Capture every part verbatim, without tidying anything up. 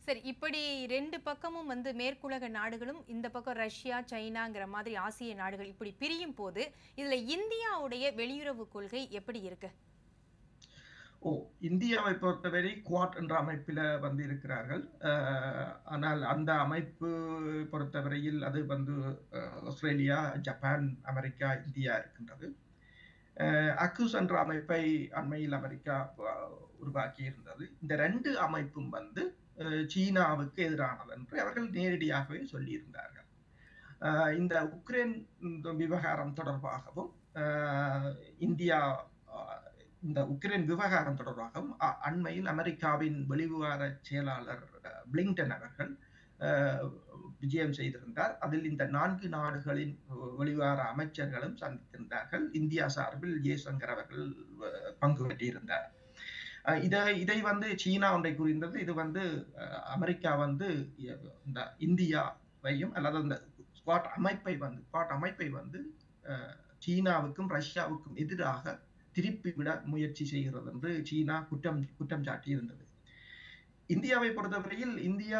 சரி, இப்படி ரெண்டு பக்கமும் வந்து மேற்குலக நாடுகளும், இந்த பக்கம் ரஷ்யா, சைனாங்கிற மாதிரி ஆசிய நாடுகள் இப்படி பிரியும் போது, இதுல இந்தியாவுடைய வெளியுறவு கொள்கை எப்படி இருக்கு? ஓ! இந்தியாவை பொறுத்தவரை குவாட் என்ற அமைப்பில வந்து இருக்கிறார்கள். அ ஆனால் அந்த அமைப்பு பொறுத்தவரையில் அது வந்து அ ஆஸ்திரேலியா, ஜப்பான், அமெரிக்கா, இந்தியா இருக்கின்றது. அ அக்யூஸ் என்ற அமைப்பை அண்மையில் அமெரிக்கா அ உருவாக்கி இருந்தது. இந்த ரெண்டு அமைப்பும் வந்து அ சீனாவுக்கு எதிரானது என்று அவர்கள் நேரடியாகவே சொல்லியிருந்தார்கள். அ இந்த உக்ரைன் இந்த விவகாரம் தொடர்பாகவும், அ இந்தியா அ இந்த உக்ரைன் விவகாரம் தொடர்பாகவும் அ அண்மையில் அமெரிக்காவின் வெளிவிவகார செயலாளர் அ பிளிங்டன் அவர்கள் அ விஜயம் செய்திருந்தார். அதில் இந்த நான்கு நாடுகளின் வெளிவிவகார அமைச்சர்களும் சந்தித்திருந்தார்கள். இந்தியா சார்பில் ஜெய்சங்கர் அவர்கள் அ பங்கு பெற்றிருந்தார். அ இத இதை வந்து சீனா ஒன்றை கூறியிருந்தது. இது வந்து அ அமெரிக்கா வந்து எ இந்த இந்தியாவையும் அல்லது அந்த குவாட் அமைப்பை வந்து குவாட் அமைப்பை வந்து அ சீனாவுக்கும், ரஷ்யாவுக்கும் எதிராக திருப்பி விட முயற்சி செய்கிறது என்று சீனா குற்றம் குற்றம் சாட்டியிருந்தது. இந்தியாவை பொறுத்தவரையில் இந்தியா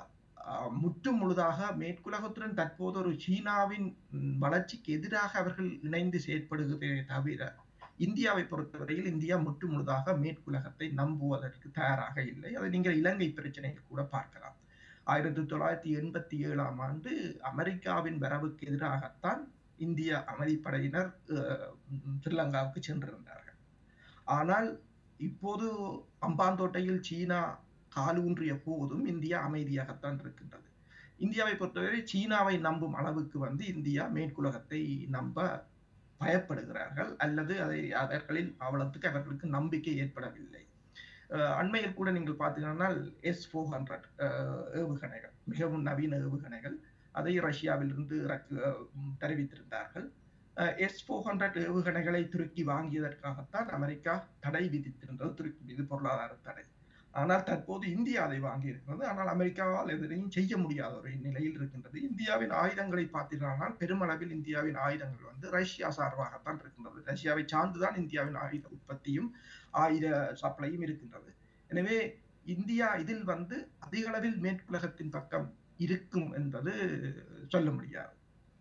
அ முற்றும் முழுதாக மேற்குலகத்துடன் தற்போது ஒரு சீனாவின் ம் வளர்ச்சிக்கு எதிராக அவர்கள் இணைந்து செயற்படுகிறதே தவிர, இந்தியாவை பொறுத்தவரையில் இந்தியா முற்று முழுதாக மேற்குலகத்தை நம்புவதற்கு தயாராக இல்லை. அதை நீங்கள் இலங்கை பிரச்சனையில் கூட பார்க்கலாம். ஆயிரத்தி தொள்ளாயிரத்தி எண்பத்தி ஏழாம் ஆண்டு அமெரிக்காவின் வரவுக்கு எதிராகத்தான் இந்திய அமைதிப்படையினர் அ ஸ்ரீலங்காவுக்கு சென்றிருந்தார்கள். ஆனால் இப்போது அம்பாந்தோட்டையில் சீனா காலூன்றிய போதும் இந்தியா அமைதியாகத்தான் இருக்கின்றது. இந்தியாவை பொறுத்தவரை சீனாவை நம்பும் அளவுக்கு வந்து இந்தியா மேற்குலகத்தை நம்ப பயப்படுகிறார்கள் அல்லது அதை அவர்களின் அவலத்துக்கு அவர்களுக்கு நம்பிக்கை ஏற்படவில்லை. அஹ் அண்மையில் கூட நீங்கள் பார்த்தீங்கன்னா எஸ் ஃபோர் ஹண்ட்ரட் ஏவுகணைகள் மிகவும் நவீன ஏவுகணைகள் அதை ரஷ்யாவிலிருந்து இறக்கு தெரிவித்திருந்தார்கள். எஸ் ஃபோர் ஹண்ட்ரட் ஏவுகணைகளை துருக்கி வாங்கியதற்காகத்தான் அமெரிக்கா தடை விதித்திருந்தது, துருக்கி மீது பொருளாதார தடை. ஆனால் தற்போது இந்தியா அதை வாங்கி இருக்கிறது. ஆனால் அமெரிக்காவால் எதிரையும் செய்ய முடியாத ஒரு நிலையில் இருக்கின்றது. இந்தியாவின் ஆயுதங்களை பார்த்தீர்களானால் பெருமளவில் இந்தியாவின் ஆயுதங்கள் வந்து ரஷ்யா சார்பாகத்தான் இருக்கின்றது. ரஷ்யாவை சார்ந்துதான் இந்தியாவின் ஆயுத உற்பத்தியும் ஆயுத சப்ளையும் இருக்கின்றது. எனவே இந்தியா இதில் வந்து அதிக அளவில் மேற்குலகத்தின் பக்கம் இருக்கும் என்பது சொல்ல முடியாது.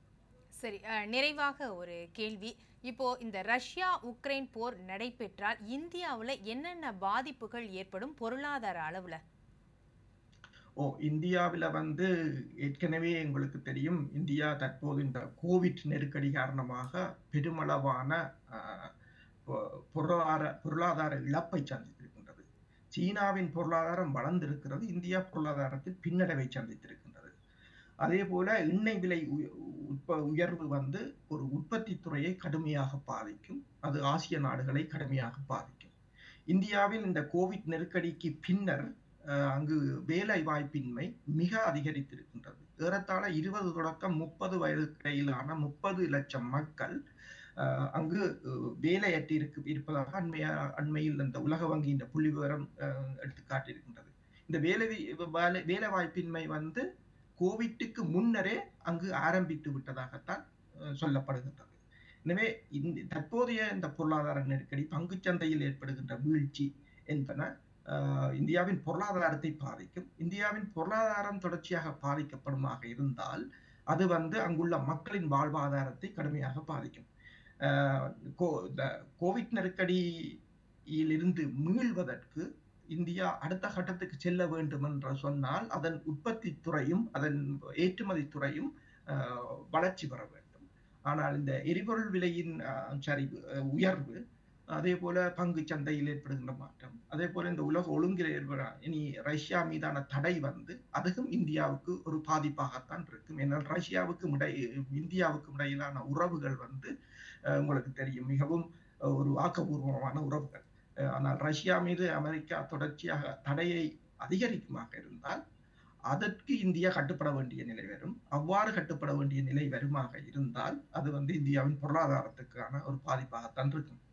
சரி, அ நிறைவாக ஒரு கேள்வி. இப்போ இந்த ரஷ்யா, உக்ரைன் போர் நடைபெற்றால் இந்தியாவுல என்னென்ன பாதிப்புகள் ஏற்படும் பொருளாதார அளவுல? ஓ! இந்தியாவில வந்து ஏற்கனவே உங்களுக்கு தெரியும், இந்தியா தற்போது இந்த கோவிட் நெருக்கடி காரணமாக பெருமளவான அ பொ பொருளாதார பொருளாதார இழப்பை சந்தித்திருக்கின்றது. சீனாவின் பொருளாதாரம் வளர்ந்திருக்கிறது. இந்தியா பொருளாதாரத்தில் பின்னடைவை சந்தித்திருக்கின்றது. அதேபோல எண்ணெய் விலை உ உட்ப உயர்வு வந்து ஒரு உற்பத்தி துறையை கடுமையாக பாதிக்கும். அது ஆசிய நாடுகளை கடுமையாக பாதிக்கும். இந்தியாவில் இந்த கோவிட் நெருக்கடிக்கு பின்னர் அ அங்கு வேலை வாய்ப்பின்மை மிக அதிகரித்திருக்கின்றது. ஏறத்தாழ இருபது தொடக்கம் முப்பது வயதுக்கு இடையிலான முப்பது லட்சம் மக்கள் அ அங்கு அ வேலையற்று இருக்கு இருப்பதாக அண்மைய அண்மையில் இந்த உலக வங்கியின் புள்ளிவிவரம் அ எடுத்து காட்டியிருக்கின்றது. இந்த வேலை வேலை வேலை வாய்ப்பின்மை வந்து கோவிட்டுக்கு முன்னரே அங்கு ஆரம்பித்து விட்டதாகத்தான் அ சொல்லப்படுகின்றது. எனவே இந்த தற்போதைய இந்த பொருளாதார நெருக்கடி, பங்குச் சந்தையில் ஏற்படுகின்ற வீழ்ச்சி என்பன அ இந்தியாவின் பொருளாதாரத்தை பாதிக்கும். இந்தியாவின் பொருளாதாரம் தொடர்ச்சியாக பாதிக்கப்படுமாக இருந்தால், அது வந்து அங்குள்ள மக்களின் வாழ்வாதாரத்தை கடுமையாக பாதிக்கும். அ கோ இந்த கோவிட் நெருக்கடியிலிருந்து மீள்வதற்கு இந்தியா அடுத்த கட்டத்துக்கு செல்ல வேண்டும் என்று சொன்னால், அதன் உற்பத்தி துறையும், அதன் ஏற்றுமதி துறையும் அ வளர்ச்சி பெற வேண்டும். ஆனால் இந்த எரிபொருள் விலையின் அ சரிவு அ உயர்வு, அதேபோல பங்குச் சந்தையில் ஏற்படுகின்ற மாற்றம், அதேபோல இந்த உலக ஒழுங்கில் ஏற்பட இனி ரஷ்யா மீதான தடை வந்து அதுவும் இந்தியாவுக்கு ஒரு பாதிப்பாகத்தான் இருக்கும். ஏனால் ரஷ்யாவுக்கும் இடை இந்தியாவுக்கும் இடையிலான உறவுகள் வந்து அ உங்களுக்கு தெரியும் மிகவும் ஒரு ஆக்கப்பூர்வமான உறவுகள். அ ஆனால் ரஷ்யா மீது அமெரிக்கா தொடர்ச்சியாக தடையை அதிகரிக்குமாக இருந்தால், அதற்கு இந்தியா கட்டுப்பட வேண்டிய நிலை வரும். அவ்வாறு கட்டுப்பட வேண்டிய நிலை வருமாக இருந்தால், அது வந்து இந்தியாவின் பொருளாதாரத்துக்கான ஒரு பாதிப்பாகத்தான் இருக்கும்.